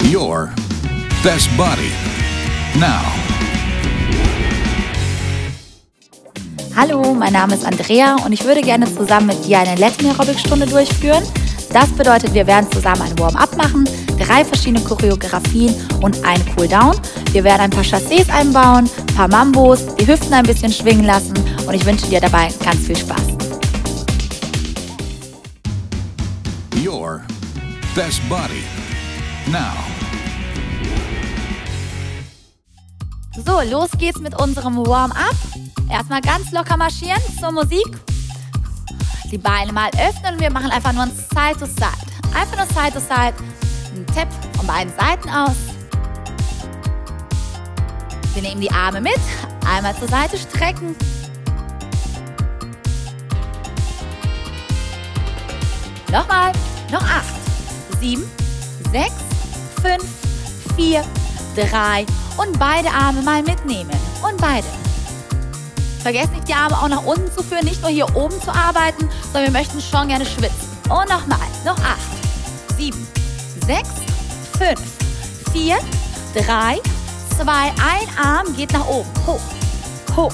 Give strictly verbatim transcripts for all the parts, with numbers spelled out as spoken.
Your best body. Now. Hallo, mein Name ist Andrea und ich würde gerne zusammen mit dir eine Latin Aerobic Stunde durchführen. Das bedeutet, wir werden zusammen ein Warm-up machen, drei verschiedene Choreografien und ein Cool-Down. Wir werden ein paar Chassés einbauen, ein paar Mambos, die Hüften ein bisschen schwingen lassen und ich wünsche dir dabei ganz viel Spaß. Your best body. Now. So, los geht's mit unserem Warm-up. Erstmal ganz locker marschieren zur Musik. Die Beine mal öffnen und wir machen einfach nur ein Side to Side. Einfach nur Side to Side. Ein Tap von beiden Seiten aus. Wir nehmen die Arme mit. Einmal zur Seite strecken. Nochmal. Noch acht, sieben, sechs, fünf, vier, drei und beide Arme mal mitnehmen. Und beide. Vergesst nicht, die Arme auch nach unten zu führen, nicht nur hier oben zu arbeiten, sondern wir möchten schon gerne schwitzen. Und nochmal, noch acht, sieben, sechs, fünf, vier, drei, zwei, ein Arm geht nach oben, hoch, hoch.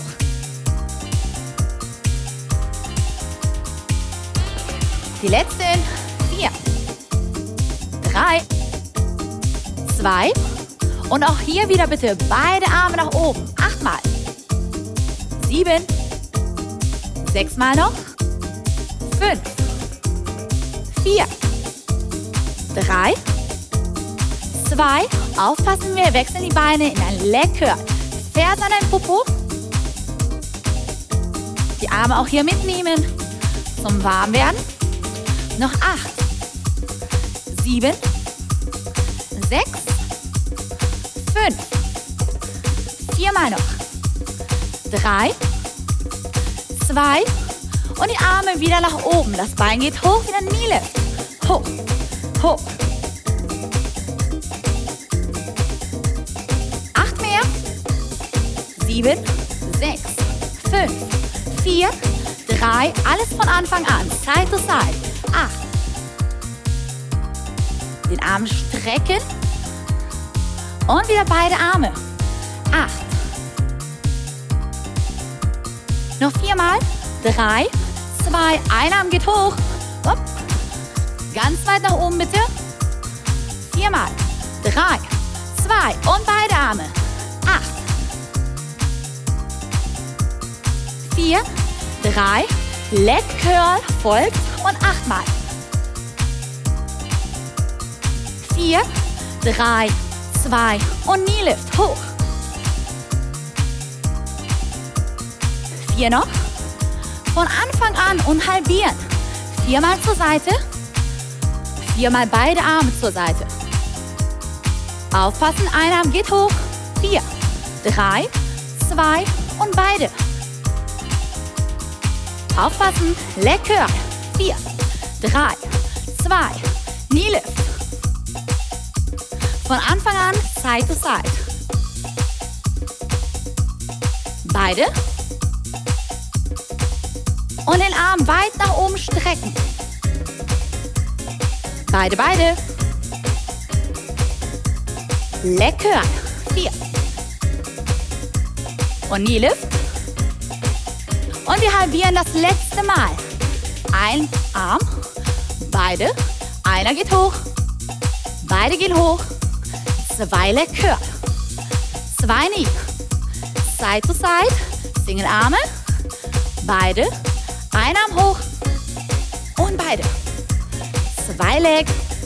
Die letzten vier, drei, zwei und auch hier wieder bitte beide Arme nach oben, achtmal. Sieben, sechsmal noch, fünf, vier, drei, zwei, aufpassen, wir wechseln die Beine in ein Leg Curl, Ferse an den Popo, die Arme auch hier mitnehmen zum Warmwerden, noch acht, sieben, sechs, fünf, viermal noch, drei, zwei und die Arme wieder nach oben. Das Bein geht hoch, wieder Knee Lift. Hoch, hoch. Acht mehr. Sieben, sechs, fünf, vier, drei. Alles von Anfang an. Side to Side. Acht. Den Arm strecken. Und wieder beide Arme. Acht. Noch viermal. Drei, zwei, ein Arm geht hoch. Hopp. Ganz weit nach oben bitte. Viermal. Drei, zwei und beide Arme. Acht. Vier, drei, Leg Curl folgt und achtmal. Vier, drei, zwei und Knee Lift hoch. Vier noch. Von Anfang an und halbieren. Viermal zur Seite. Viermal beide Arme zur Seite. Aufpassen, ein Arm geht hoch. Vier, drei, zwei und beide. Aufpassen, Leg Curl. Vier, drei, zwei, Knee Lift. Von Anfang an Side to Side. Beide. Und den Arm weit nach oben strecken. Beide, beide. Leg Curl. Vier. Und Knee Lift. Und wir halbieren das letzte Mal. Ein Arm. Beide. Einer geht hoch. Beide gehen hoch. Zwei Leg Curl. Zwei Knee. Side to Side. Single Arme. Beide. Ein Arm hoch und beide. Zwei Leg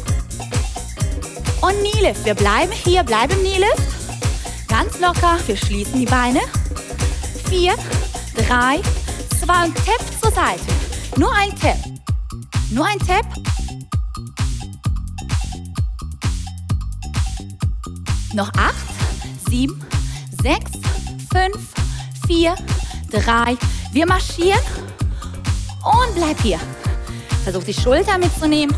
und Knee Lift. Wir bleiben hier, bleiben im Knee Lift. Ganz locker, wir schließen die Beine. Vier, drei, zwei und Tap zur Seite. Nur ein Tap. Nur ein Tap. Noch acht, sieben, sechs, fünf, vier, drei. Wir marschieren. Und bleib hier. Versuch die Schulter mitzunehmen.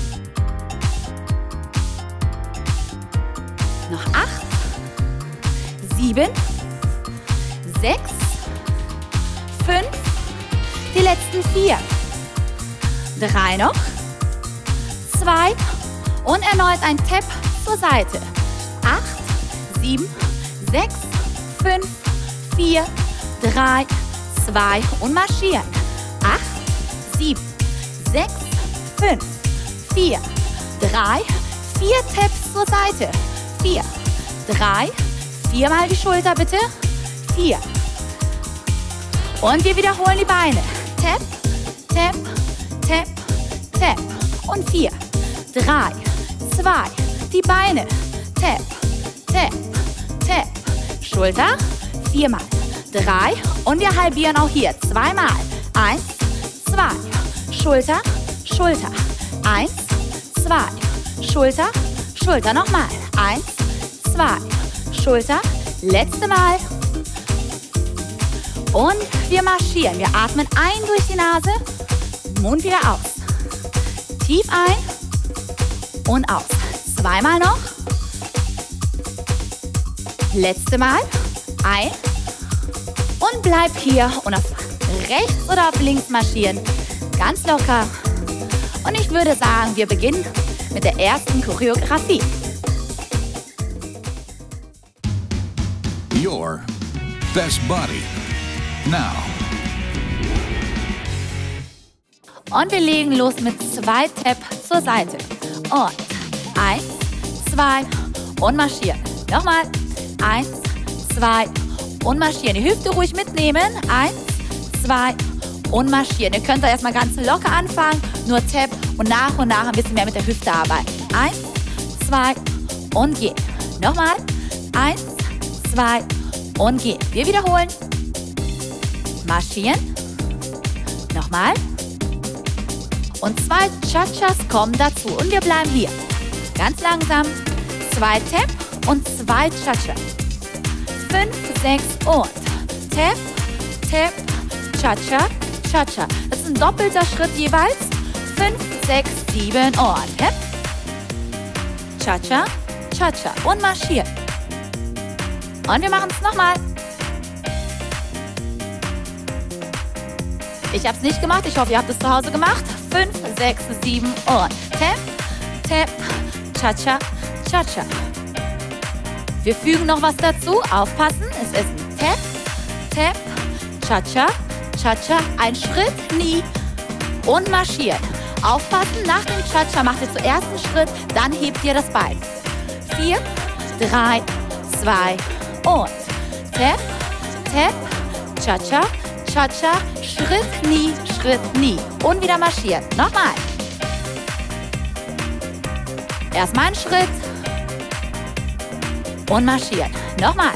Noch acht, sieben, sechs, fünf, die letzten vier. Drei noch, zwei und erneut ein Tap zur Seite. acht, sieben, sechs, fünf, vier, drei, zwei und marschieren. acht, sieben, sechs, fünf, vier, drei, vier Taps zur Seite. vier, drei, viermal die Schulter bitte. vier. Und wir wiederholen die Beine. Tap, tap, tap, tap. Und vier, drei, zwei, die Beine. Tap, tap, tap. Schulter, viermal. Drei. Und wir halbieren auch hier. Zweimal. Eins, zwei. Schulter, Schulter. Eins, zwei. Schulter, Schulter. Nochmal. Eins, zwei. Schulter. Letzte Mal. Und wir marschieren. Wir atmen ein durch die Nase, Mund wieder aus. Tief ein und aus. Zweimal noch. Letzte Mal. Ein. Und bleib hier und auf rechts oder auf links marschieren. Ganz locker. Und ich würde sagen, wir beginnen mit der ersten Choreografie. Your best body. Now. Und wir legen los mit zwei Tap zur Seite. Und eins, zwei und marschieren. Nochmal. Eins, zwei und marschieren. Die Hüfte ruhig mitnehmen. Eins, zwei und marschieren. Ihr könnt da erstmal ganz locker anfangen. Nur Tap und nach und nach ein bisschen mehr mit der Hüfte arbeiten. Eins, zwei und gehen. Nochmal. Eins, zwei und gehen. Wir wiederholen. Marschieren. Nochmal. Und zwei Cha-Chas kommen dazu. Und wir bleiben hier. Ganz langsam. Zwei Tap und zwei Cha-Cha. Fünf, sechs und Tap, Tap, Cha-Cha, Cha-Cha. Das ist ein doppelter Schritt jeweils. Fünf, sechs, sieben und Tap, Cha-Cha, Cha-Cha. Und marschieren. Und wir machen es nochmal. Ich habe es nicht gemacht. Ich hoffe, ihr habt es zu Hause gemacht. Fünf, sechs, sieben und Tap, Tap, Cha-Cha, Cha-Cha. Wir fügen noch was dazu. Aufpassen. Es ist ein Tap, Tap, Cha-Cha, Cha-Cha. Ein Schritt, nie und marschieren. Aufpassen. Nach dem Cha-Cha macht ihr zuerst einen Schritt, dann hebt ihr das Bein. Vier, drei, zwei und Tap, Tap, Cha-Cha, Cha-Cha. Schritt, nie, Schritt, nie. Und wieder marschieren. Nochmal. Erstmal einen Schritt. Und marschieren. Nochmal.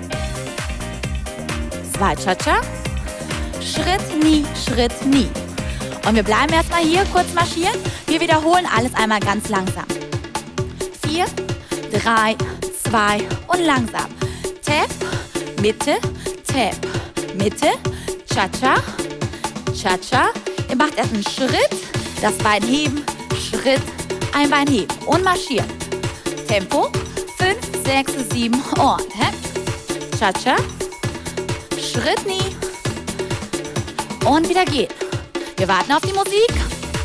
Zwei Cha-Cha. Schritt, nie, Schritt, nie. Und wir bleiben erstmal hier kurz marschieren. Wir wiederholen alles einmal ganz langsam. Vier, drei, zwei und langsam. Tap, Mitte, Tap, Mitte, Cha-Cha, Cha-Cha. Ihr macht erst einen Schritt, das Bein heben, Schritt, ein Bein heben und marschieren. Tempo, fünf, sechs, sieben und Cha-Cha, Schritt, nie und wieder gehen. Wir warten auf die Musik.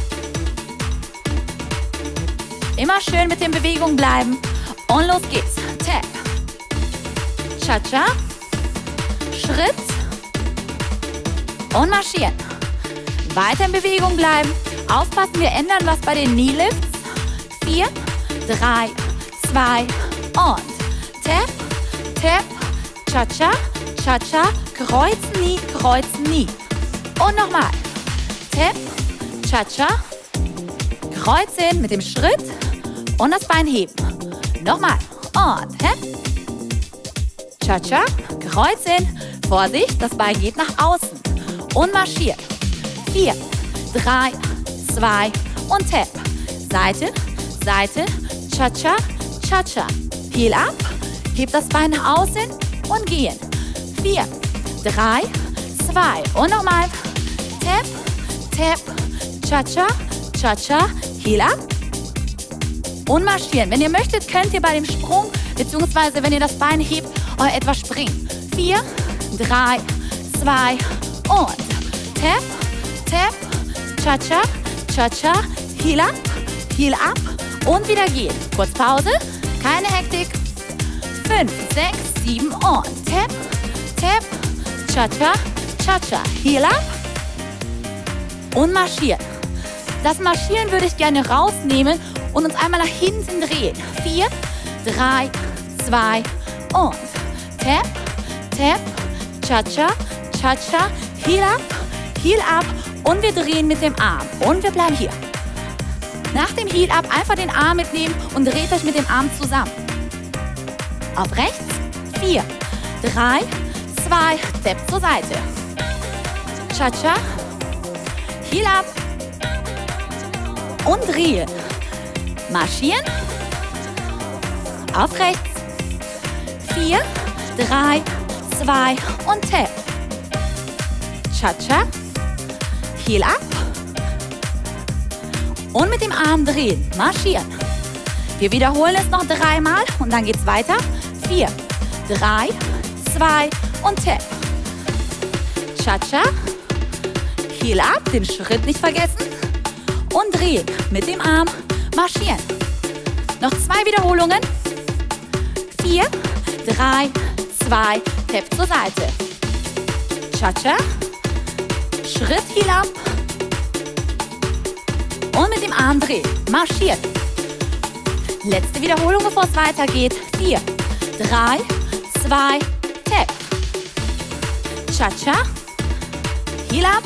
Immer schön mit den Bewegungen bleiben und los geht's. Tap, Cha-Cha, Schritt und marschieren. Weiter in Bewegung bleiben. Aufpassen, wir ändern was bei den Knee Lifts. Vier, drei, zwei und Tap, Tap, Cha-Cha, Cha-Cha, kreuzen, nie, kreuzen, nie. Und nochmal. Tap, Cha-Cha, kreuzen mit dem Schritt und das Bein heben. Nochmal. Und Tap, Cha-Cha, kreuzen. Vorsicht, das Bein geht nach außen. Und marschiert. Vier, drei, zwei und Tap. Seite, Seite, Cha-Cha, Cha-Cha. Heel ab, hebt das Bein nach außen und gehen. Vier, drei, zwei und nochmal. Tap, Tap, Cha-Cha, Cha-Cha, Heel ab und marschieren. Wenn ihr möchtet, könnt ihr bei dem Sprung, beziehungsweise wenn ihr das Bein hebt, etwas springen. Vier, drei, zwei und Tap, Tap, Cha-Cha, Cha-Cha, Heel ab, Heel ab und wieder gehen. Kurz Pause. Keine Hektik. Fünf, sechs, sieben und Tap, Tap, Cha-Cha, Cha-Cha. Heel up und marschieren. Das Marschieren würde ich gerne rausnehmen und uns einmal nach hinten drehen. Vier, drei, zwei und Tap, Tap, Cha-Cha, Cha-Cha. Heel up, Heel up und wir drehen mit dem Arm. Und wir bleiben hier. Nach dem Heel up einfach den Arm mitnehmen und dreht euch mit dem Arm zusammen. Auf rechts. Vier, drei, zwei, Tap zur Seite. Cha-Cha. Heel up. Und drehen. Marschieren. Auf rechts. Vier, drei, zwei und Tap. Cha-Cha. Heel up. Und mit dem Arm drehen. Marschieren. Wir wiederholen es noch dreimal und dann geht's weiter. Vier, drei, zwei und Tap. Cha-Cha. Heel up. Den Schritt nicht vergessen. Und drehen. Mit dem Arm marschieren. Noch zwei Wiederholungen. Vier, drei, zwei, Tap zur Seite. Cha-Cha. Schritt Heel up. Und mit dem Arm drehen. Marschieren. Letzte Wiederholung, bevor es weitergeht. Vier, drei, zwei, Tap. Cha-Cha. Heel up.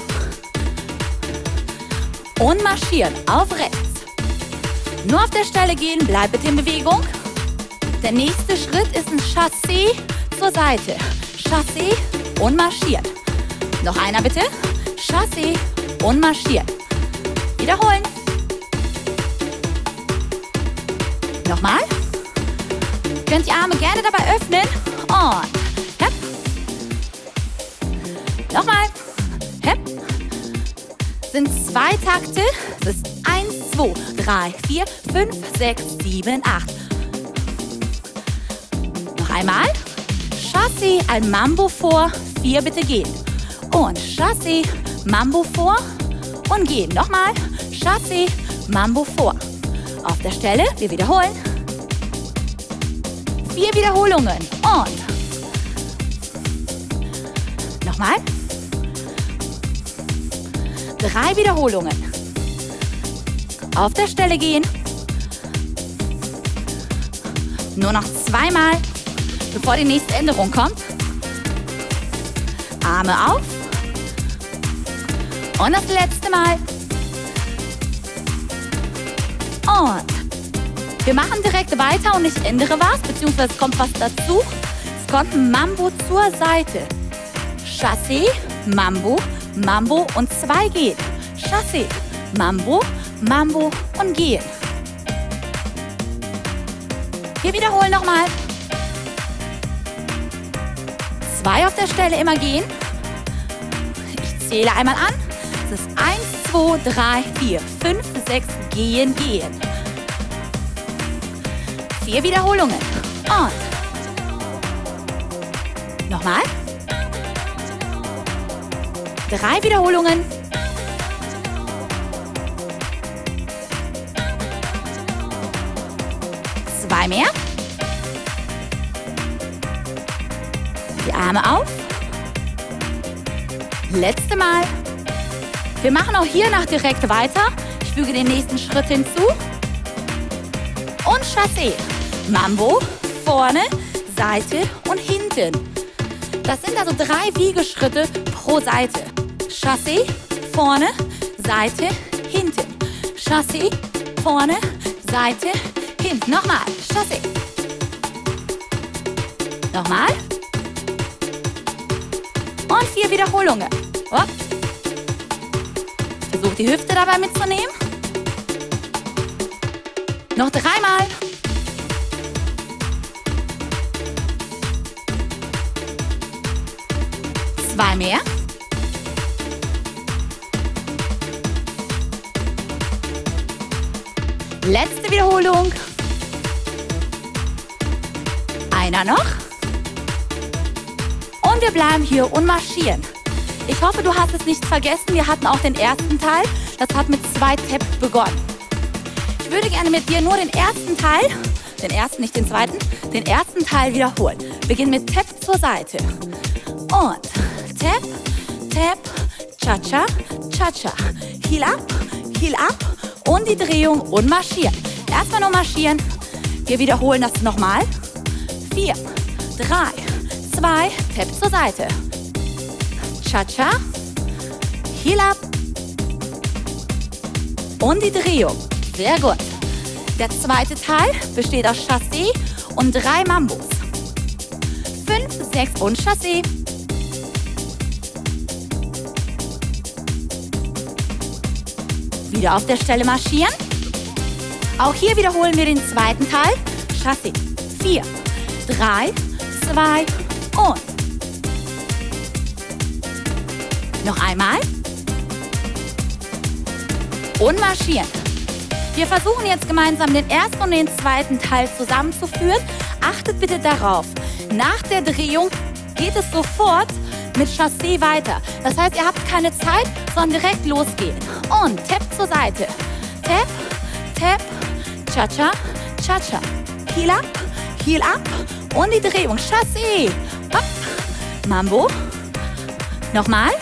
Und marschieren. Auf rechts. Nur auf der Stelle gehen, bleibt bitte in Bewegung. Der nächste Schritt ist ein Chassé zur Seite. Chassé und marschieren. Noch einer bitte. Chassé und marschieren. Wiederholen. Nochmal. Könnt die Arme gerne dabei öffnen. Und hepp. Nochmal. Hepp. Sind zwei Takte. Das ist eins, zwei, drei, vier, fünf, sechs, sieben, acht. Noch einmal. Chassé, ein Mambo vor. Vier bitte gehen. Und Chassé, Mambo vor. Und gehen. Nochmal. Chassé, Mambo vor. Auf der Stelle. Wir wiederholen. Vier Wiederholungen. Und nochmal. Drei Wiederholungen. Auf der Stelle gehen. Nur noch zweimal, bevor die nächste Änderung kommt. Arme auf. Und das letzte Mal. Und wir machen direkt weiter und ich ändere was, beziehungsweise es kommt was dazu. Es kommt ein Mambo zur Seite. Chassé, Mambo, Mambo und zwei gehen. Chassé, Mambo, Mambo und gehen. Wir wiederholen nochmal. Zwei auf der Stelle immer gehen. Ich zähle einmal an. Es ist eins, zwei, drei, vier, fünf, sechs, gehen, gehen. Vier Wiederholungen. Und nochmal. Drei Wiederholungen. Zwei mehr. Die Arme auf. Letzte Mal. Wir machen auch hier nach direkt weiter. Ich füge den nächsten Schritt hinzu. Und Chassé. Mambo, vorne, Seite und hinten. Das sind also drei Wiegeschritte pro Seite. Chassé, vorne, Seite, hinten. Chassé, vorne, Seite, hinten. Nochmal. Chassé. Nochmal. Und vier Wiederholungen. Hopp. Versucht die Hüfte dabei mitzunehmen. Noch dreimal. Zwei mehr. Letzte Wiederholung. Einer noch. Und wir bleiben hier und marschieren. Ich hoffe, du hast es nicht vergessen. Wir hatten auch den ersten Teil. Das hat mit zwei Taps begonnen. Ich würde gerne mit dir nur den ersten Teil Den ersten, nicht den zweiten. Den ersten Teil wiederholen. Beginn mit Tap zur Seite. Und Tap, Tap, Cha-Cha, Cha-Cha. Heel up, Heel up und die Drehung und marschieren. Erstmal nur marschieren. Wir wiederholen das nochmal. Vier, drei, zwei, Tap zur Seite. Cha-Cha, Heel up und die Drehung. Sehr gut. Der zweite Teil besteht aus Chassé und drei Mambos. Fünf, sechs und Chassé. Wieder auf der Stelle marschieren. Auch hier wiederholen wir den zweiten Teil. Chassé. Vier, drei, zwei und. Noch einmal. Und marschieren. Wir versuchen jetzt gemeinsam den ersten und den zweiten Teil zusammenzuführen. Achtet bitte darauf, nach der Drehung geht es sofort mit Chassé weiter. Das heißt, ihr habt keine Zeit, sondern direkt losgehen. Und Tap zur Seite. Tap, Tap, Cha-Cha, Cha-Cha. Heel up, Heel up und die Drehung. Chassé. Hopp. Mambo. Nochmal.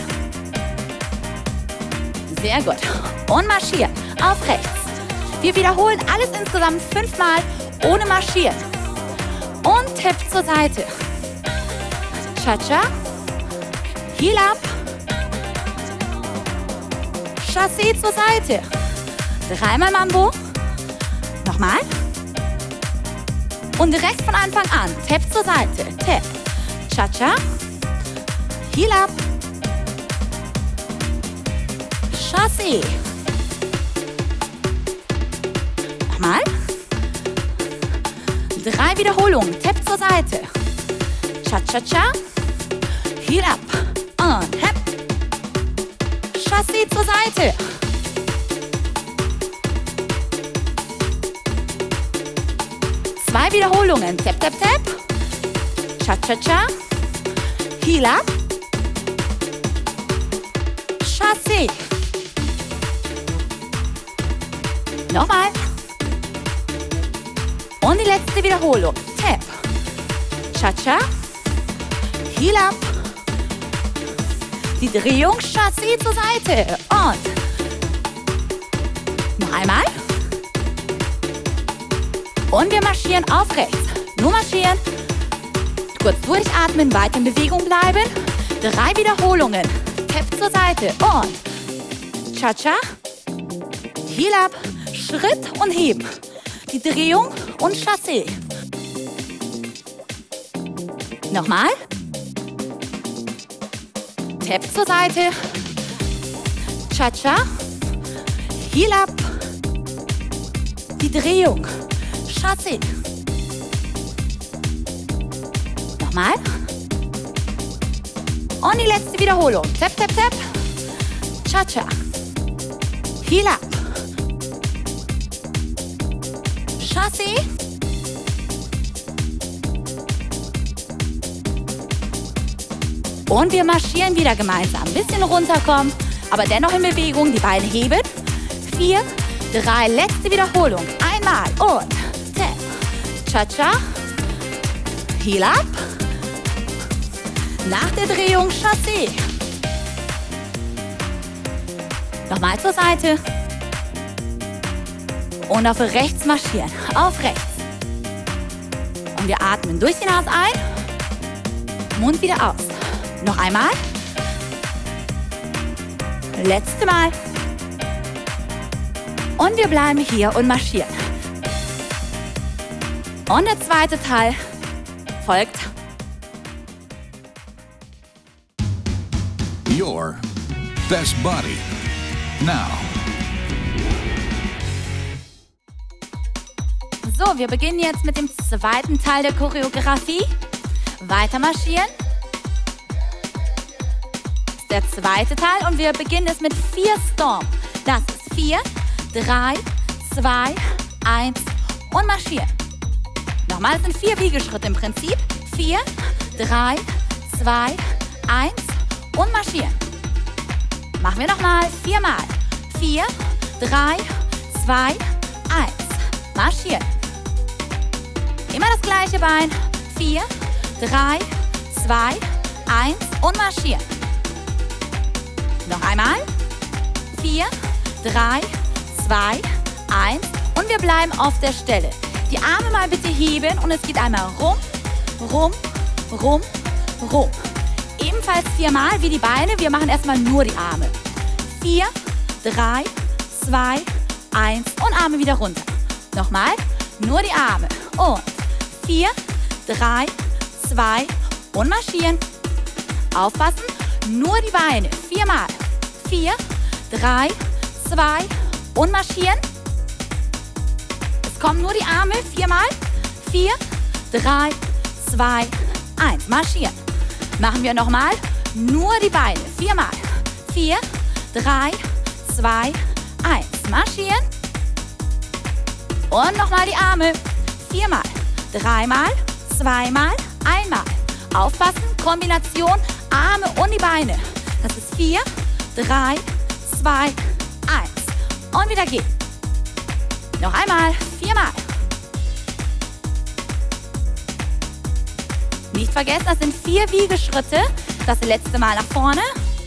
Sehr gut. Und marschieren. Auf rechts. Wir wiederholen alles insgesamt fünfmal ohne marschieren. Und Tap zur Seite. Cha-Cha. Heel up. Chassé zur Seite. Dreimal Mambo. Nochmal. Und direkt von Anfang an. Tap zur Seite. Tap. Cha-Cha. Heel up. Chassé. Nochmal. Drei Wiederholungen. Tap zur Seite. Cha-Cha-Cha. Heel up. Und Hep. Chassé zur Seite. Zwei Wiederholungen. Tap, tap, tap. Cha-Cha-Cha. Heel up. Chassé. Nochmal. Und die letzte Wiederholung. Tap. Cha-Cha. Heel up. Die Drehung. Chassé zur Seite. Und. Noch einmal. Und wir marschieren auf rechts. Nur marschieren. Kurz durchatmen, weiter in Bewegung bleiben. Drei Wiederholungen. Tap zur Seite. Und. Cha-Cha. Heel up. Schritt und heben. Die Drehung und Chassé. Nochmal. Tap zur Seite. Cha-Cha. Heel up. Die Drehung. Chassé. Nochmal. Und die letzte Wiederholung. Tap, tap, tap. Cha-Cha. Heel up. Chassé. Und wir marschieren wieder gemeinsam. Ein bisschen runterkommen, aber dennoch in Bewegung. Die Beine heben. Vier, drei, letzte Wiederholung. Einmal und Tap. Cha-Cha. Heel up. Nach der Drehung Chassé. Nochmal zur Seite. Und auf rechts marschieren. Auf rechts. Und wir atmen durch die Nase ein. Mund wieder aus. Noch einmal. Letzte Mal. Und wir bleiben hier und marschieren. Und der zweite Teil folgt. Your best body. Now. So, wir beginnen jetzt mit dem zweiten Teil der Choreografie. Weiter marschieren. Der zweite Teil und wir beginnen es mit vier Stomp. Das ist vier, drei, zwei, eins und marschieren. Nochmal, es sind vier Wiegeschritte im Prinzip. vier, drei, zwei, eins und marschieren. Machen wir nochmal viermal. vier, drei, zwei, eins. Marschieren. das gleiche Bein. Vier, drei, zwei, eins und marschieren. Noch einmal. Vier, drei, zwei, eins und wir bleiben auf der Stelle. Die Arme mal bitte heben und es geht einmal rum, rum, rum, rum. Ebenfalls viermal wie die Beine. Wir machen erstmal nur die Arme. Vier, drei, zwei, eins und Arme wieder runter. Nochmal, nur die Arme. Und vier, drei, zwei und marschieren. Aufpassen, nur die Beine. Viermal. Vier, drei, zwei und marschieren. Es kommen nur die Arme. Viermal. Vier, drei, zwei, eins. Marschieren. Machen wir nochmal. Nur die Beine. Viermal. Vier, drei, zwei, eins. Marschieren. Und nochmal die Arme. Viermal. Dreimal. Zweimal. Einmal. Aufpassen. Kombination. Arme und die Beine. Das ist vier, drei, zwei, eins. Und wieder gehen. Noch einmal. Viermal. Nicht vergessen, das sind vier Wiegeschritte. Das letzte Mal nach vorne.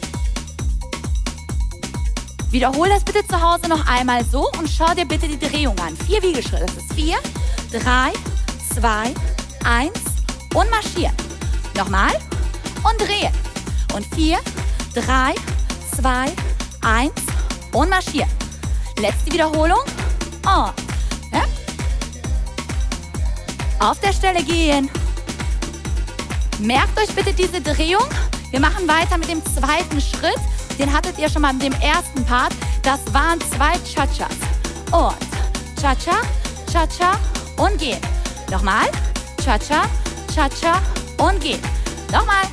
Wiederhole das bitte zu Hause noch einmal so und schau dir bitte die Drehung an. Vier Wiegeschritte. Das ist vier, drei, zwei, eins und marschieren. Nochmal und drehen. Und vier, drei, zwei, eins und marschieren. Letzte Wiederholung. Und ja. Auf der Stelle gehen. Merkt euch bitte diese Drehung. Wir machen weiter mit dem zweiten Schritt. Den hattet ihr schon mal mit dem ersten Part. Das waren zwei Cha-Chas. Und Cha-Cha, Cha-Cha und gehen. Nochmal. Cha-Cha, Cha-Cha und gehen. Nochmal.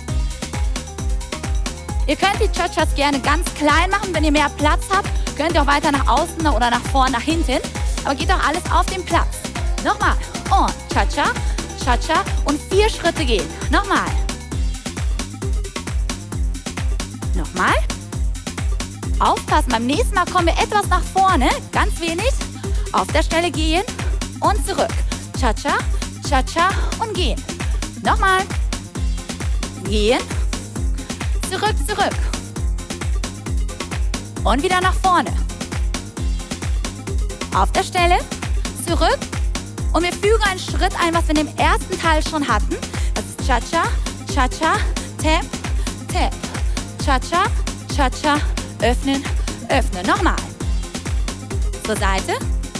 Ihr könnt die Cha-Chas gerne ganz klein machen. Wenn ihr mehr Platz habt, könnt ihr auch weiter nach außen oder nach vorn, nach hinten. Aber geht auch alles auf den Platz. Nochmal. Und Cha-Cha, Cha-Cha und vier Schritte gehen. Nochmal. Nochmal. Aufpassen, beim nächsten Mal kommen wir etwas nach vorne, ganz wenig. Auf der Stelle gehen und zurück. Cha-Cha, Cha-Cha und gehen. Nochmal. Gehen. Zurück, zurück. Und wieder nach vorne. Auf der Stelle. Zurück. Und wir fügen einen Schritt ein, was wir in dem ersten Teil schon hatten. Das ist Cha-Cha, Cha-Cha, Tap, Tap. Cha-Cha, Cha-Cha, öffnen, öffnen. Nochmal. Zur Seite.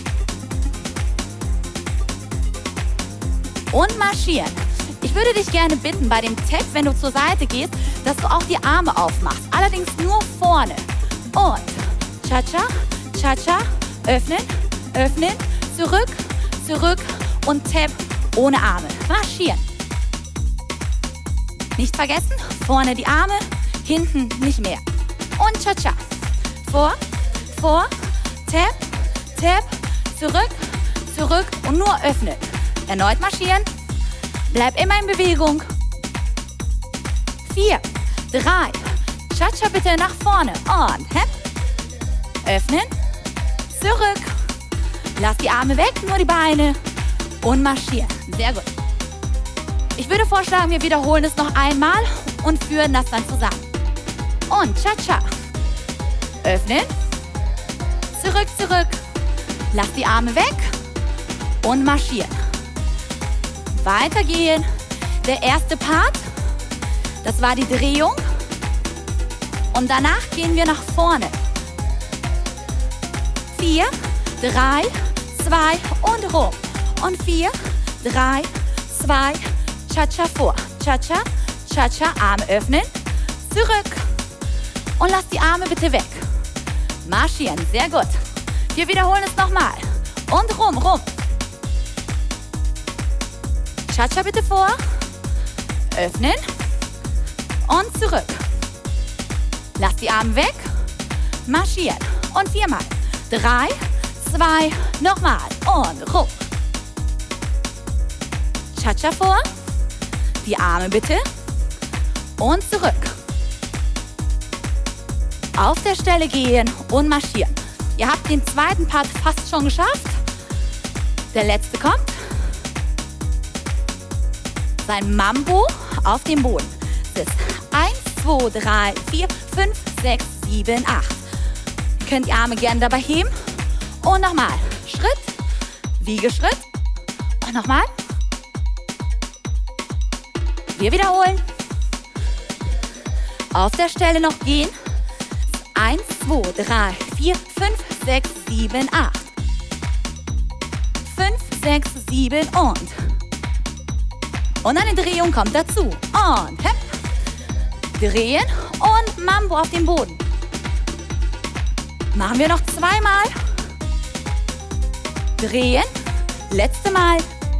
Und marschieren. Ich würde dich gerne bitten, bei dem Tap, wenn du zur Seite gehst, dass du auch die Arme aufmachst. Allerdings nur vorne. Und Cha-Cha, Cha-Cha, öffnen, öffnen, zurück, zurück und Tap ohne Arme. Marschieren. Nicht vergessen, vorne die Arme, hinten nicht mehr. Und Cha-Cha. Vor, vor, Tap, Tap, zurück, zurück und nur öffnen. Erneut marschieren. Bleib immer in Bewegung. Vier, drei, Cha-Cha bitte nach vorne. Und Hep. Öffnen, zurück. Lass die Arme weg, nur die Beine. Und marschieren. Sehr gut. Ich würde vorschlagen, wir wiederholen es noch einmal und führen das dann zusammen. Und Cha-Cha. Öffnen. Zurück, zurück. Lass die Arme weg. Und marschieren. Weitergehen. Der erste Part, das war die Drehung. Und danach gehen wir nach vorne. Vier, drei, zwei und rum. Und vier, drei, zwei, Cha-Cha vor. Cha-Cha, Cha-Cha, Arme öffnen. Zurück. Und lass die Arme bitte weg. Marschieren, sehr gut. Wir wiederholen es nochmal. Und rum, rum. Cha-Cha bitte vor. Öffnen. Und zurück. Lass die Arme weg. Marschieren. Und viermal. Drei, zwei, nochmal. Und rum. Cha-Cha vor. Die Arme bitte. Und zurück. Auf der Stelle gehen und marschieren. Ihr habt den zweiten Part fast schon geschafft. Der letzte kommt. sein Mambo auf dem Boden. Das ist eins, zwei, drei, vier, fünf, sechs, sieben, acht. Ihr könnt die Arme gerne dabei heben. Und nochmal. Schritt, Wiegeschritt. Und nochmal. Wir wiederholen. Auf der Stelle noch gehen. eins, zwei, drei, vier, fünf, sechs, sieben, acht. fünf, sechs, sieben und. Und eine Drehung kommt dazu. Und hepp. Drehen und Mambo auf dem Boden. Machen wir noch zweimal. Drehen. Letzte Mal.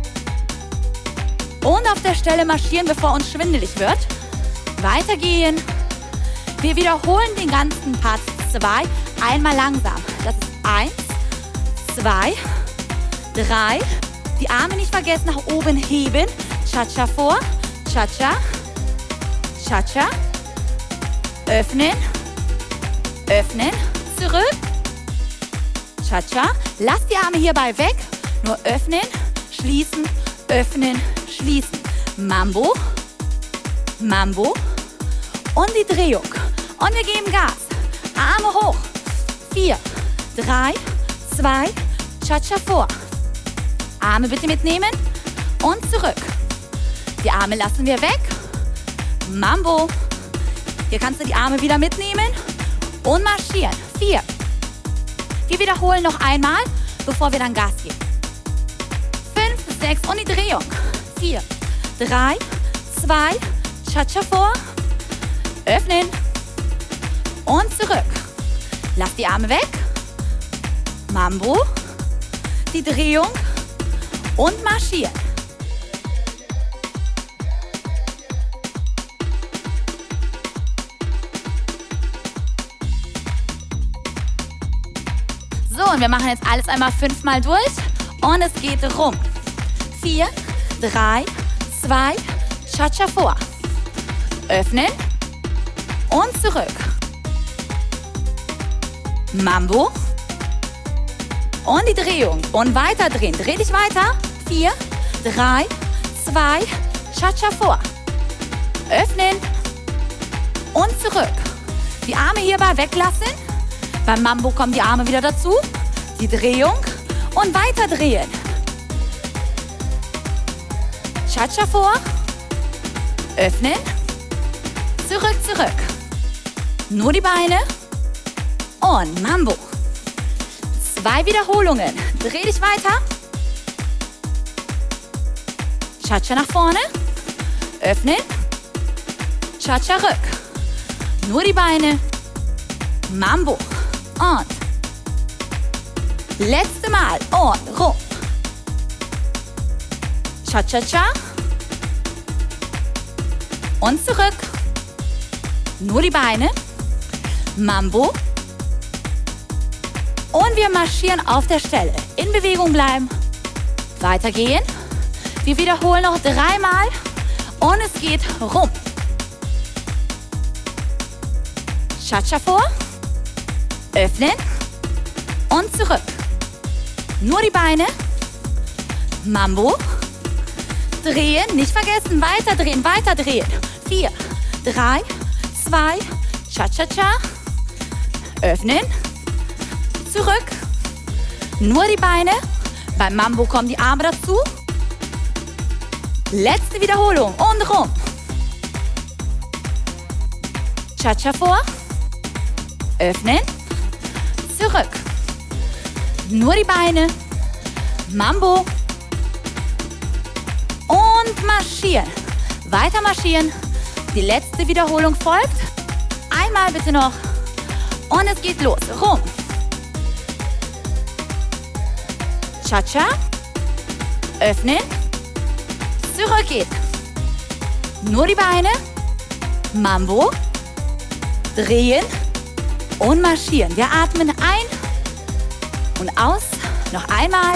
Und auf der Stelle marschieren, bevor uns schwindelig wird. Weitergehen. Wir wiederholen den ganzen Part zwei einmal langsam. Das ist eins, zwei, drei. Die Arme nicht vergessen, nach oben heben. Cha-cha vor, Cha-cha, Cha-cha. Öffnen, öffnen, zurück. Cha-cha. Lasst die Arme hierbei weg. Nur öffnen, schließen, öffnen, schließen. Mambo, Mambo. Und die Drehung. Und wir geben Gas. Arme hoch. Vier, drei, zwei, Cha-cha vor. Arme bitte mitnehmen und zurück. Die Arme lassen wir weg. Mambo. Hier kannst du die Arme wieder mitnehmen und marschieren. Vier. Wir wiederholen noch einmal, bevor wir dann Gas geben. Fünf, sechs und die Drehung. Vier, drei, zwei, Cha-cha vor. Öffnen und zurück. Lass die Arme weg. Mambo. Die Drehung und marschieren. So, und wir machen jetzt alles einmal fünfmal durch. Und es geht rum. Vier, drei, zwei, Cha-cha vor. Öffnen und zurück. Mambo. Und die Drehung. Und weiter drehen. Dreh dich weiter. Vier, drei, zwei, Cha-cha vor. Öffnen und zurück. Die Arme hierbei weglassen. Beim Mambo kommen die Arme wieder dazu. Die Drehung und weiter drehen. Cha-cha vor. Öffnen. Zurück, zurück. Nur die Beine. Und Mambo. Zwei Wiederholungen. Dreh dich weiter. Cha-cha nach vorne. Öffnen. Cha-cha rück. Nur die Beine. Mambo. Und. Letzte Mal. Und rum. Cha-cha-cha. Und zurück. Nur die Beine. Mambo. Und wir marschieren auf der Stelle. In Bewegung bleiben. Weitergehen. Wir wiederholen noch dreimal. Und es geht rum. Cha-cha vor. Öffnen. Und zurück. Nur die Beine. Mambo. Drehen. Nicht vergessen. Weiter drehen. Weiter drehen. Vier, drei, zwei, Cha-cha-cha. Öffnen. Zurück. Nur die Beine. Beim Mambo kommen die Arme dazu. Letzte Wiederholung. Und rum. Cha-cha vor. Öffnen. Zurück. Nur die Beine. Mambo. Und marschieren. Weiter marschieren. Die letzte Wiederholung folgt. Einmal bitte noch. Und es geht los. Rum. Cha-cha. Öffnen. Zurück geht. Nur die Beine. Mambo. Drehen. Und marschieren. Wir atmen ein und aus. Noch einmal.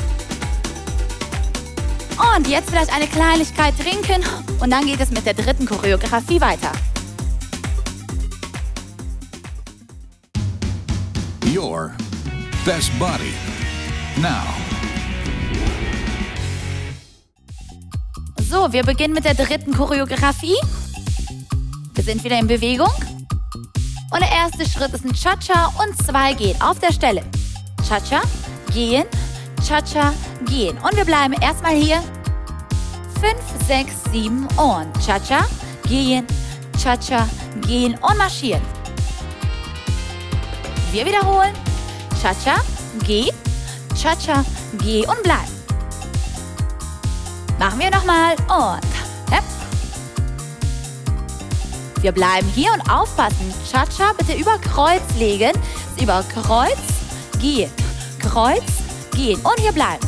Und jetzt vielleicht eine Kleinigkeit trinken. Und dann geht es mit der dritten Choreografie weiter. Your best body. Now. So, wir beginnen mit der dritten Choreografie. Wir sind wieder in Bewegung. Und der erste Schritt ist ein Cha-Cha und zwei gehen auf der Stelle. Cha-Cha, gehen, Cha-Cha, gehen. Und wir bleiben erstmal hier. Fünf, sechs, sieben und Cha-Cha, gehen, Cha-Cha, gehen und marschieren. Wir wiederholen. Cha-Cha, geh, Cha-Cha, geh und bleib. Machen wir nochmal und hepp. Wir bleiben hier und aufpassen. Cha-Cha bitte über Kreuz legen. Über Kreuz, gehen, Kreuz, gehen und hier bleiben.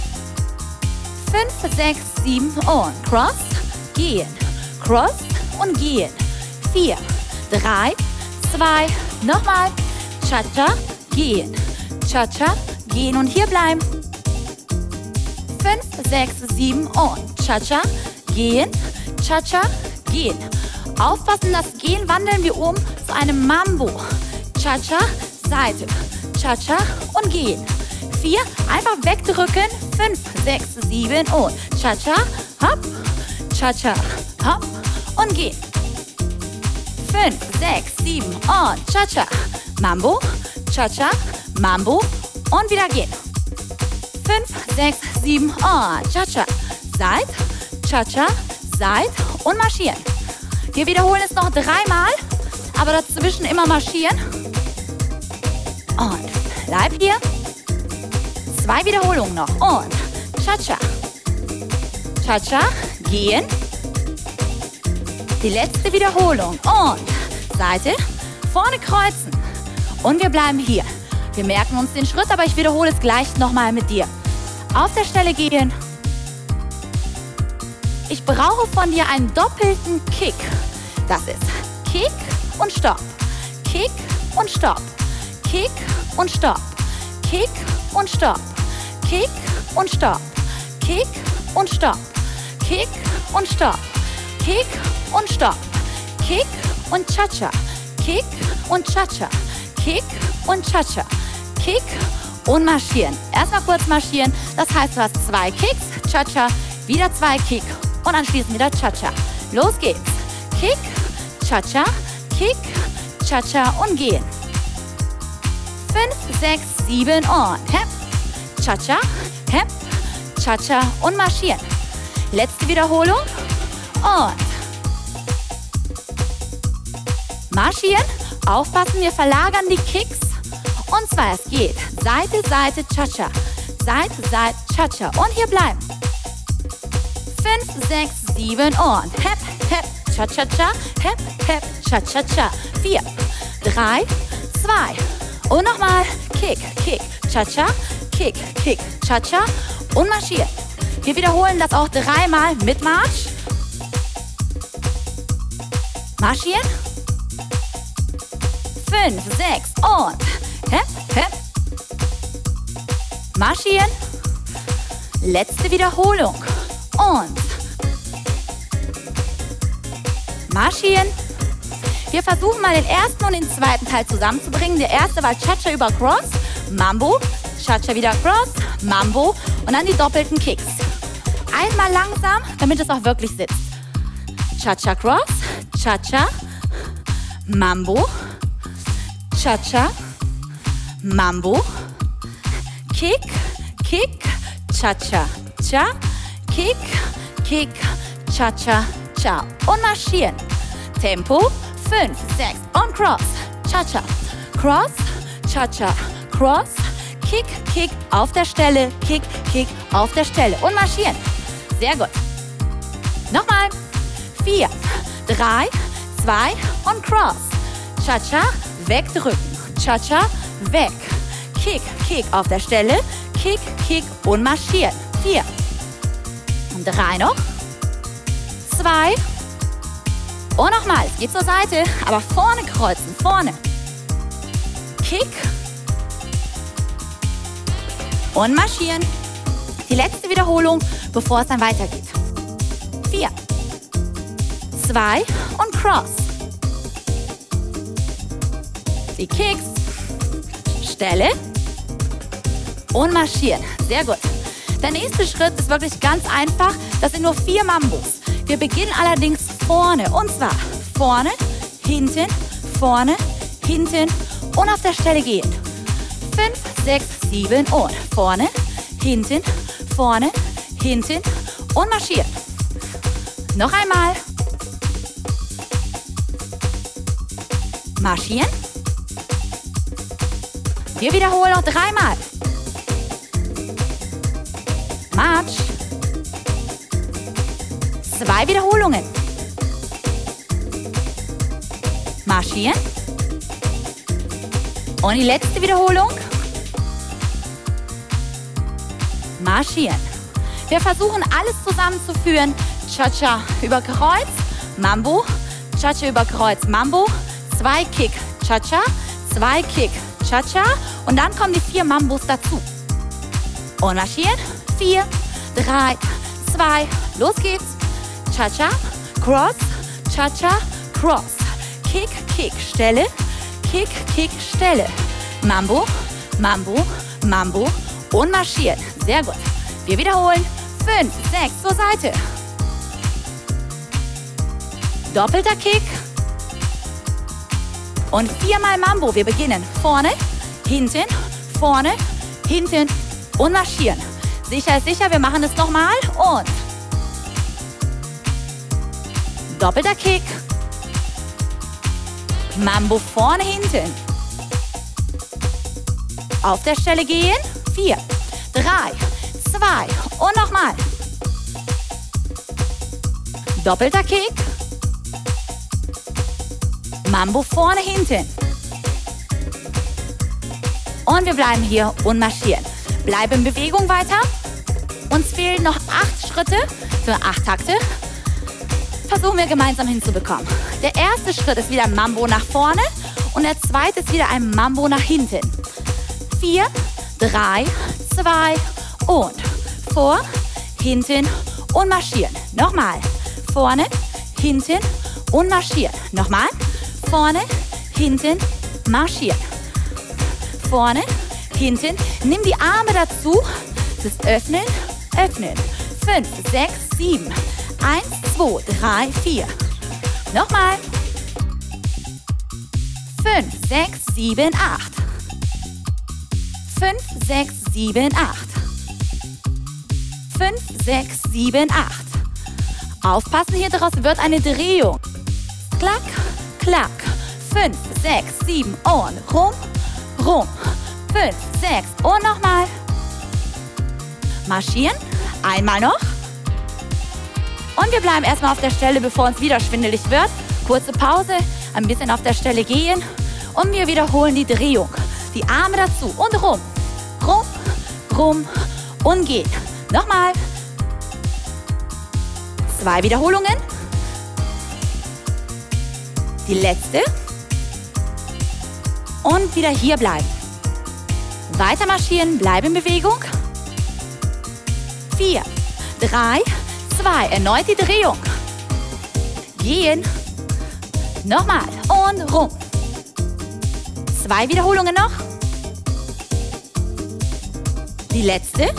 Fünf, sechs, sieben und Cross, gehen, Cross und gehen. Vier, drei, zwei, nochmal. Cha-Cha, gehen, Cha-Cha, gehen und hier bleiben. Fünf, sechs, sieben und Cha-Cha, gehen, Cha-Cha, gehen. Aufpassen, das Gehen wandeln wir um zu einem Mambo. Cha-Cha, Seite, Cha-Cha und gehen. Vier, einfach wegdrücken. Fünf, sechs, sieben und Cha-Cha, hopp, Cha-Cha, hopp und gehen. Fünf, sechs, sieben und Cha-Cha, Mambo, Cha-Cha, Mambo und wieder gehen. Fünf, sechs, sieben und Cha-Cha, Seit, Cha-Cha, Seit und marschieren. Wir wiederholen es noch dreimal, aber dazwischen immer marschieren. Und bleib hier. Zwei Wiederholungen noch. Und Cha-Cha. Cha-Cha, gehen. Die letzte Wiederholung. Und Seite, vorne kreuzen. Und wir bleiben hier. Wir merken uns den Schritt, aber ich wiederhole es gleich nochmal mit dir. Auf der Stelle gehen. Ich brauche von dir einen doppelten Kick. Das ist Kick und Stopp. Kick und Stopp. Kick und Stopp. Kick und Stopp. Kick und Stopp. Kick und Stopp. Kick und Stopp. Kick und Stopp. Kick und Cha-Cha. Kick und Cha-Cha. Kick und Cha-Cha. Kick und marschieren. Erstmal kurz marschieren. Das heißt, du hast zwei Kicks, Cha-Cha, wieder zwei Kick und anschließend wieder Cha-Cha. Los geht's. Kick, Cha-Cha, Kick, Cha-Cha und gehen. Fünf, sechs, sieben und hepp, Cha-Cha, hepp, Cha-Cha und marschieren. Letzte Wiederholung und marschieren. Aufpassen, wir verlagern die Kicks. Und zwar, es geht Seite, Seite, Cha-Cha, Seite, Seite, Cha-Cha und hier bleiben. Fünf, sechs, sieben und hepp, hepp, Cha-Cha-Cha, hepp, hepp, Cha-Cha-Cha. Vier, drei, zwei und nochmal Kick, Kick, Cha-Cha, Kick, Kick, Cha-Cha und marschieren. Wir wiederholen das auch dreimal mit Marsch. Marschieren. Fünf, sechs und hepp, hepp. Marschieren. Letzte Wiederholung. Und marschieren. Wir versuchen mal den ersten und den zweiten Teil zusammenzubringen. Der erste war Cha-Cha über Cross, Mambo, Cha-Cha wieder Cross, Mambo und dann die doppelten Kicks. Einmal langsam, damit es auch wirklich sitzt. Cha-Cha Cross, Cha-Cha, Mambo, Cha-Cha, Mambo, Kick, Kick, Cha-Cha, Cha, Kick, Kick, Cha-Cha, Cha und marschieren. Tempo, fünf, sechs und Cross, Cha-Cha, Cross, Cha-Cha, Cross, Kick, Kick auf der Stelle, Kick, Kick auf der Stelle und marschieren. Sehr gut. Nochmal. Vier, drei, zwei und Cross. Cha-Cha, wegdrücken. Cha-Cha, weg. Kick, Kick auf der Stelle, Kick, Kick und marschieren. Vier. Und drei noch. Zwei. Und nochmal. Es geht zur Seite, aber vorne kreuzen. Vorne. Kick. Und marschieren. Die letzte Wiederholung, bevor es dann weitergeht. Vier. Zwei und Cross. Die Kicks. Stelle. Und marschieren. Sehr gut. Der nächste Schritt ist wirklich ganz einfach. Das sind nur vier Mambos. Wir beginnen allerdings vorne. Und zwar vorne, hinten, vorne, hinten und auf der Stelle gehen. Fünf, sechs, sieben und vorne, hinten, vorne, hinten und marschieren. Noch einmal. Marschieren. Wir wiederholen noch dreimal. Marsch. Zwei Wiederholungen. Marschieren. Und die letzte Wiederholung. Marschieren. Wir versuchen alles zusammenzuführen. Cha-Cha über Kreuz, Mambo, Cha-Cha über Kreuz, Mambo, zwei Kick, Cha-Cha, zwei Kick, Cha-Cha und dann kommen die vier Mambos dazu. Und marschieren. Vier, drei, zwei, los geht's. Cha-Cha, Cross, Cha-Cha, Cross. Kick, Kick, Stelle, Kick, Kick, Stelle. Mambo, Mambo, Mambo und marschieren. Sehr gut. Wir wiederholen. Fünf, sechs, zur Seite. Doppelter Kick. Und viermal Mambo. Wir beginnen vorne, hinten, vorne, hinten und marschieren. Sicher ist sicher, wir machen es nochmal und doppelter Kick. Mambo vorne, hinten. Auf der Stelle gehen. Vier, drei, zwei und nochmal. Doppelter Kick. Mambo vorne, hinten. Und wir bleiben hier und marschieren. Bleiben in Bewegung weiter. Uns fehlen noch acht Schritte für acht Takte. Versuchen wir gemeinsam hinzubekommen. Der erste Schritt ist wieder ein Mambo nach vorne und der zweite ist wieder ein Mambo nach hinten. Vier, drei, zwei und vor, hinten und marschieren. Nochmal. Vorne, hinten und marschieren. Nochmal. Vorne, hinten, marschieren. Vorne, hinten. Nimm die Arme dazu. Das ist öffnen, öffnen. Fünf, sechs, sieben. Eins, zwei, drei, vier. Nochmal. Fünf, sechs, sieben, acht. Fünf, sechs, sieben, acht. Fünf, sechs, sieben, acht. Aufpassen, hier draus wird eine Drehung. Klack, klack. Fünf, sechs, sieben und rum, rum. Fünf, sechs und nochmal. Marschieren. Einmal noch. Und wir bleiben erstmal auf der Stelle, bevor uns wieder schwindelig wird. Kurze Pause, ein bisschen auf der Stelle gehen. Und wir wiederholen die Drehung. Die Arme dazu und rum, rum, rum und gehen. Nochmal. Zwei Wiederholungen. Die letzte. Und wieder hier bleiben. Weiter marschieren, bleiben in Bewegung. Vier, drei, zwei. Erneut die Drehung. Gehen. Nochmal. Und rum. Zwei Wiederholungen noch. Die letzte.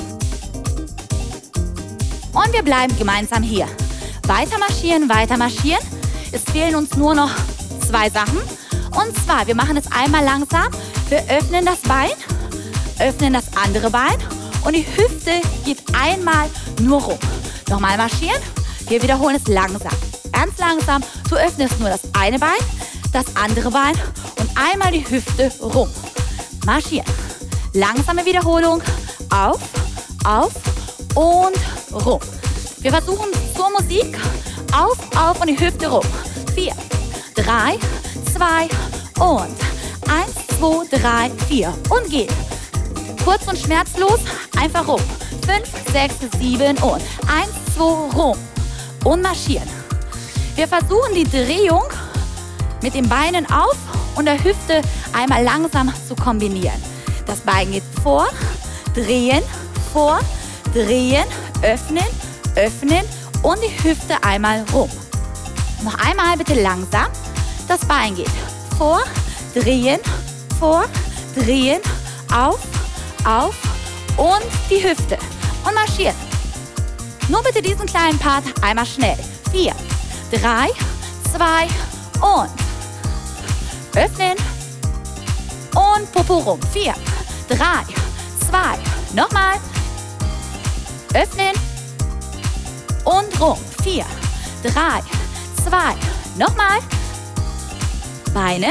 Und wir bleiben gemeinsam hier. Weiter marschieren, weiter marschieren. Es fehlen uns nur noch zwei Sachen. Und zwar, wir machen es einmal langsam. Wir öffnen das Bein, öffnen das andere Bein und die Hüfte geht einmal nur rum. Nochmal marschieren. Wir wiederholen es langsam. Ganz langsam. Du öffnest nur das eine Bein, das andere Bein und einmal die Hüfte rum. Marschieren. Langsame Wiederholung. Auf, auf und rum. Wir versuchen zur Musik. Auf, auf und die Hüfte rum. Vier, drei, zwei und eins, zwei, drei, vier und gehen. Kurz und schmerzlos, einfach rum. Fünf, sechs, sieben und eins, zwei, rum und marschieren. Wir versuchen die Drehung mit den Beinen auf und der Hüfte einmal langsam zu kombinieren. Das Bein geht vor, drehen, vor, drehen, öffnen, öffnen und die Hüfte einmal rum. Noch einmal bitte langsam. Das Bein geht vor, drehen, vor, drehen, auf, auf und die Hüfte. und marschieren. Nur bitte diesen kleinen Part einmal schnell. Vier, drei, zwei und öffnen und Popo rum. Vier, drei, zwei, nochmal. Öffnen und rum. Vier, drei, zwei, nochmal. Beine.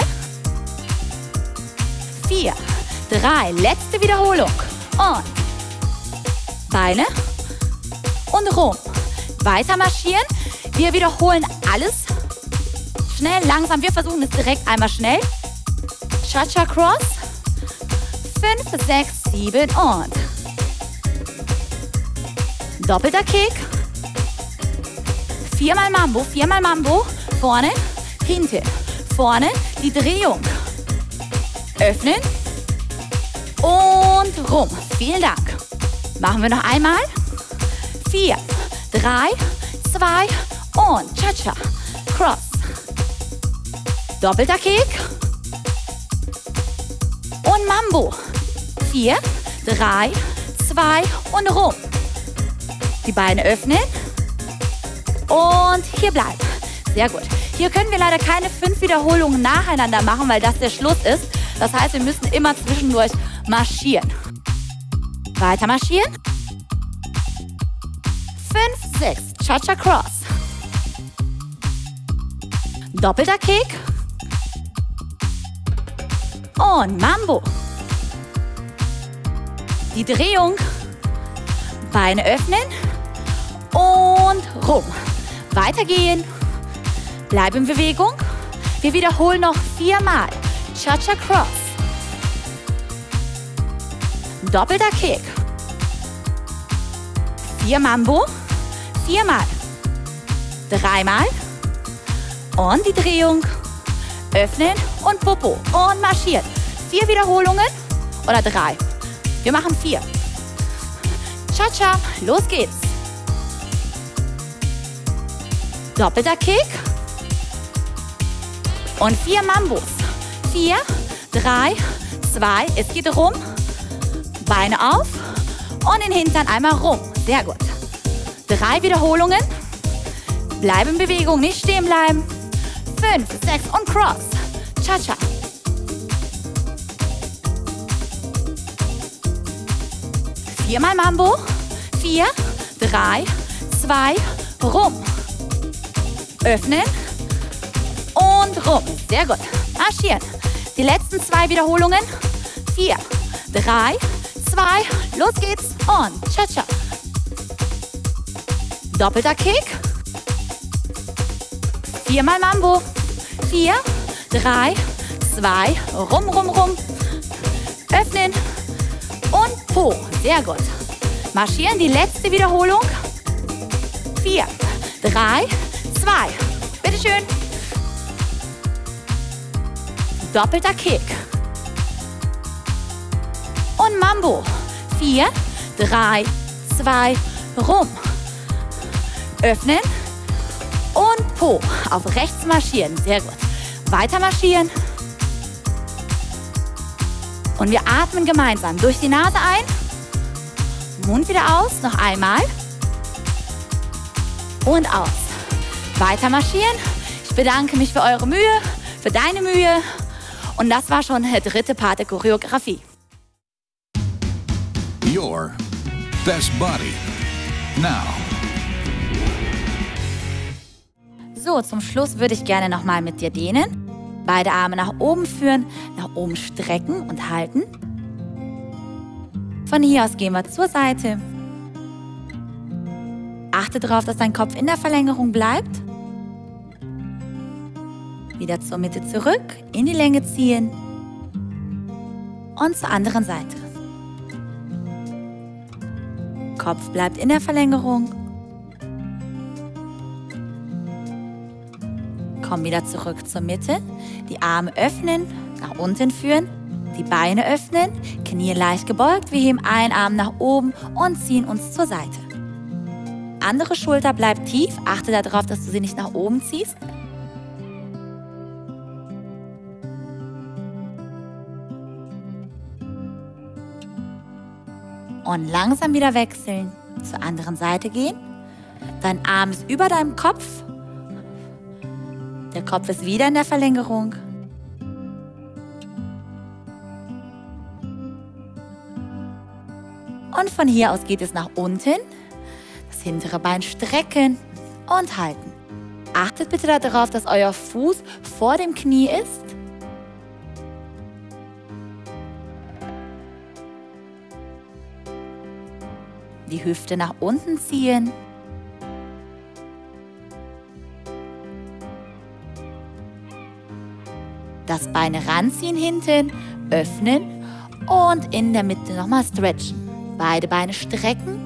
Vier, drei, letzte Wiederholung. Und Beine und rum. Weiter marschieren. Wir wiederholen alles. Schnell, langsam. Wir versuchen es direkt einmal schnell. Cha-Cha Cross. Fünf, sechs, sieben und doppelter Kick. Viermal Mambo, viermal Mambo. Vorne, hinten, vorne, die Drehung. Öffnen und rum. Vielen Dank. Machen wir noch einmal. Vier, drei, zwei und Cha-Cha Cross. Doppelter Kick. Und Mambo. Vier, drei, zwei und rum. Die Beine öffnen. Und hier bleiben. Sehr gut. Hier können wir leider keine fünf Wiederholungen nacheinander machen, weil das der Schluss ist. Das heißt, wir müssen immer zwischendurch marschieren. Weiter marschieren. Fünf, sechs. Cha-Cha Cross. Doppelter Kick. Und Mambo. Die Drehung. Beine öffnen. Und rum. Weitergehen. Bleib in Bewegung. Wir wiederholen noch viermal. Cha-Cha Cross. Doppelter Kick. Vier Mambo. Viermal. Dreimal. Und die Drehung. Öffnen und Popo. Und marschieren. Vier Wiederholungen. Oder drei. Wir machen vier. Cha-Cha. Los geht's. Doppelter Kick. Und vier Mambos. Vier, drei, zwei. Es geht rum. Beine auf. Und den Hintern einmal rum. Sehr gut. Drei Wiederholungen. Bleib in Bewegung, nicht stehen bleiben. Fünf, sechs und Cross. Cha-Cha. Viermal Mambo. Vier, drei, zwei, rum. Öffnen und rum. Sehr gut. Marschieren. Die letzten zwei Wiederholungen. Vier, drei, zwei. Los geht's. Und Cha-Cha. Doppelter Kick. Viermal Mambo. Vier, drei, zwei. Rum, rum, rum. Öffnen und Po. Sehr gut. Marschieren. Die letzte Wiederholung. Vier, drei, zwei. Bitteschön. Doppelter Kick. Und Mambo. Vier, drei, zwei, rum. Öffnen und Po. Auf rechts marschieren. Sehr gut. Weiter marschieren. Und wir atmen gemeinsam. Durch die Nase ein. Mund wieder aus. Noch einmal. Und aus. Weiter marschieren. Ich bedanke mich für eure Mühe, für deine Mühe. Und das war schon der dritte Part der Choreografie. Your best body. Now. So, zum Schluss würde ich gerne nochmal mit dir dehnen. Beide Arme nach oben führen, nach oben strecken und halten. Von hier aus gehen wir zur Seite. Achte darauf, dass dein Kopf in der Verlängerung bleibt. Wieder zur Mitte zurück, in die Länge ziehen und zur anderen Seite. Kopf bleibt in der Verlängerung. Komm wieder zurück zur Mitte. Die Arme öffnen, nach unten führen, die Beine öffnen, Knie leicht gebeugt. Wir heben einen Arm nach oben und ziehen uns zur Seite. Andere Schulter bleibt tief. Achte darauf, dass du sie nicht nach oben ziehst. Und langsam wieder wechseln. zur anderen Seite gehen. Dein Arm ist über deinem Kopf. Der Kopf ist wieder in der Verlängerung. Und von hier aus geht es nach unten. Das hintere Bein strecken und halten. Achtet bitte darauf, dass euer Fuß vor dem Knie ist. Die Hüfte nach unten ziehen. Das Bein ranziehen hinten, öffnen und in der Mitte nochmal stretchen. Beide Beine strecken.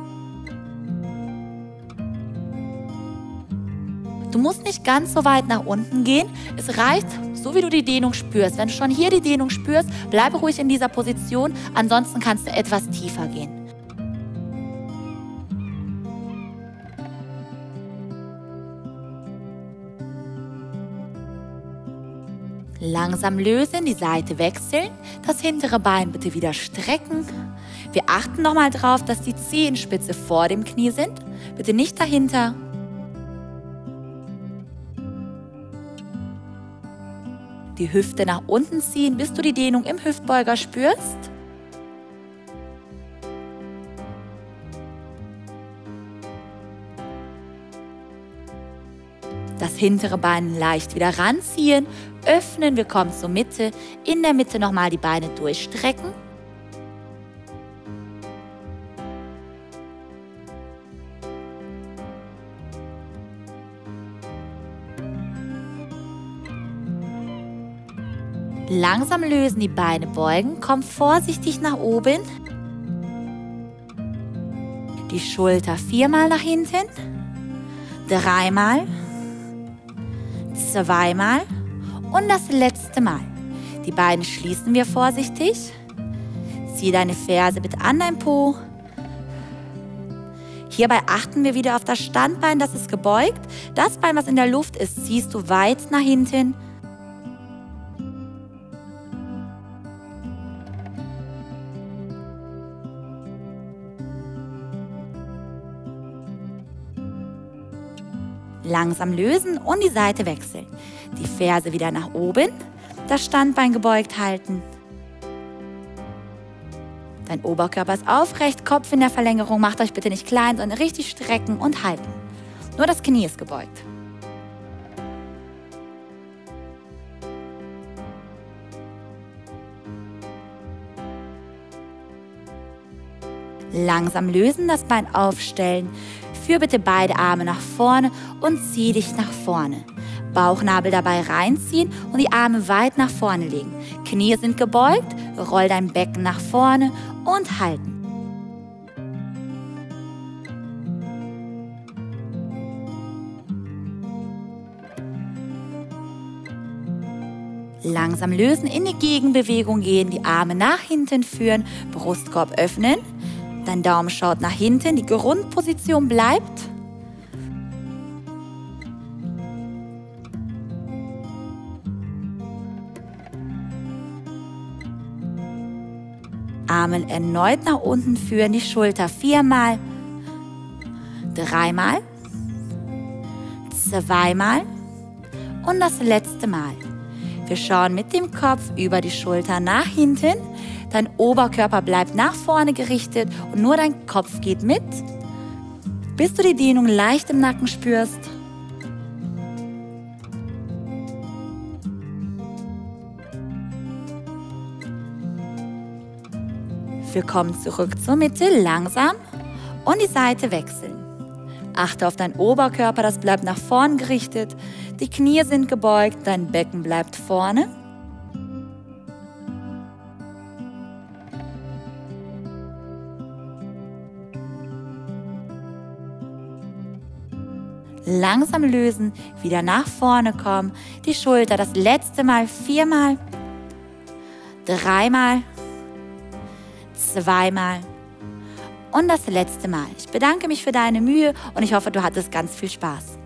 Du musst nicht ganz so weit nach unten gehen. Es reicht, so wie du die Dehnung spürst. Wenn du schon hier die Dehnung spürst, bleibe ruhig in dieser Position. Ansonsten kannst du etwas tiefer gehen. Langsam lösen, die Seite wechseln, das hintere Bein bitte wieder strecken. Wir achten nochmal drauf, dass die Zehenspitze vor dem Knie sind, bitte nicht dahinter. Die Hüfte nach unten ziehen, bis du die Dehnung im Hüftbeuger spürst. Das hintere Bein leicht wieder ranziehen, öffnen, wir kommen zur Mitte. In der Mitte nochmal die Beine durchstrecken. Langsam lösen, die Beine beugen, komm vorsichtig nach oben. Die Schulter viermal nach hinten, dreimal, zweimal und das letzte Mal. Die Beine schließen wir vorsichtig. Zieh deine Ferse bitte an dein Po. Hierbei achten wir wieder auf das Standbein, das ist gebeugt. Das Bein, was in der Luft ist, ziehst du weit nach hinten. Langsam lösen und die Seite wechseln. Die Ferse wieder nach oben, das Standbein gebeugt halten. Dein Oberkörper ist aufrecht, Kopf in der Verlängerung. Macht euch bitte nicht klein, sondern richtig strecken und halten. Nur das Knie ist gebeugt. Langsam lösen, das Bein aufstellen. Führ bitte beide Arme nach vorne und zieh dich nach vorne. Bauchnabel dabei reinziehen und die Arme weit nach vorne legen. Knie sind gebeugt, roll dein Becken nach vorne und halten. Langsam lösen, in die Gegenbewegung gehen, die Arme nach hinten führen, Brustkorb öffnen. Dein Daumen schaut nach hinten, die Grundposition bleibt. Arme erneut nach unten führen, die Schulter viermal, dreimal, zweimal und das letzte Mal. Wir schauen mit dem Kopf über die Schulter nach hinten. Dein Oberkörper bleibt nach vorne gerichtet und nur dein Kopf geht mit, bis du die Dehnung leicht im Nacken spürst. Wir kommen zurück zur Mitte, langsam und die Seite wechseln. Achte auf deinen Oberkörper, das bleibt nach vorn gerichtet. Die Knie sind gebeugt, dein Becken bleibt vorne. Langsam lösen, wieder nach vorne kommen. Die Schulter das letzte Mal viermal, dreimal, zweimal und das letzte Mal. Ich bedanke mich für deine Mühe und ich hoffe, du hattest ganz viel Spaß.